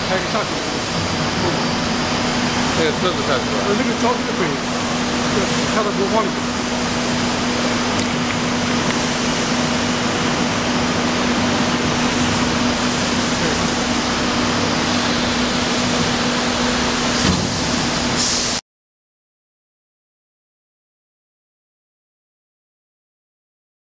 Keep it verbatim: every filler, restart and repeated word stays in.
还有个下去。 那个车子开出来。 呃，那个胶水，看到多晃里。